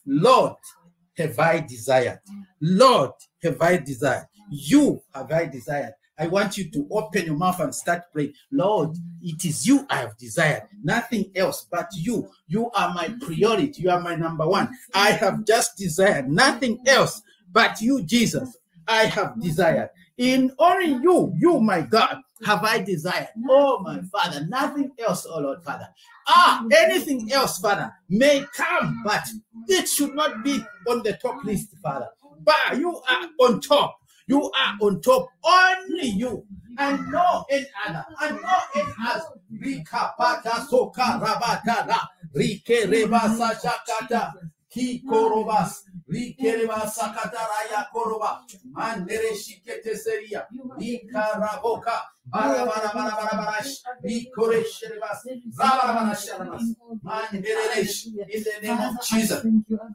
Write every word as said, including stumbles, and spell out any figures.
Lord, have I desired. Lord, have I desired. You have I desired. I want you to open your mouth and start praying. Lord, it is you I have desired. Nothing else but you. You are my priority. You are my number one. I have just desired nothing else but you, Jesus. I have desired. In only you, you, my God, have I desired. Oh, my Father, nothing else, oh Lord, Father. Ah, anything else, Father, may come, but it should not be on the top list, Father. But you are on top. You are on top. Only you. And no any other. And no any other. Rika pata soka rabatara. Rike rebasa shakata. Ki korobas. Rike rebasa kataraya koroba. Mandere shikete seria. Rika raboka. Bara bara bara bara barash. Rikore sherebas. Zabara bara sherebas. Mandere resh. In the name of Jesus.